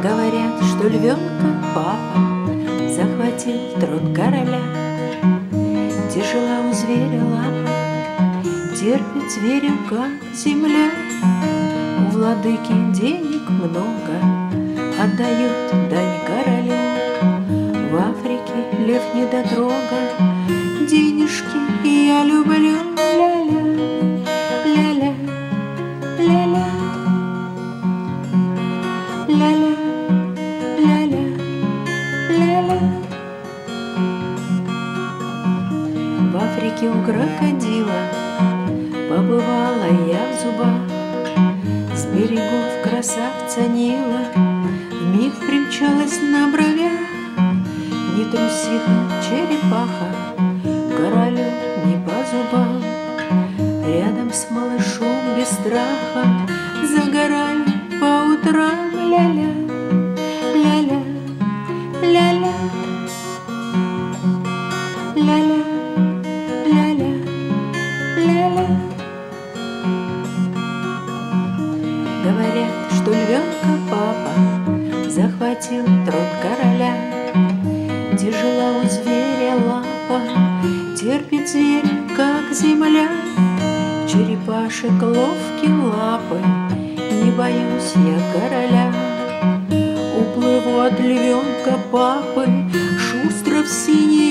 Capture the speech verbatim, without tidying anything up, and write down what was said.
Говорят, что львенка папа захватил трон короля. Тяжела у зверя лапа, терпит зверю, как земля. У владыки денег много, отдают дань королю. В Африке лев недотрога, денежки я люблю. Ля-ля, ля-ля, ля-ля, ля-ля, ля-ля, ля-ля. В Африке у крокодила побывала я в зубах. С берегов красавца Нила вмиг примчалась на бровях. Не трусиха, черепаха, королю не по зубам. Рядом с малышом без страха загораю по утрам. Ля-ля, ля-ля, ля-ля, ля-ля, ля-ля, ля-ля. Говорят, что львенка папа захватил трон короля. Тяжела у зверя лапа, терпит зверь, как земля. Черепашек ловкие лапы, не боюсь я короля. Уплыву от львенка папы, шустро в синей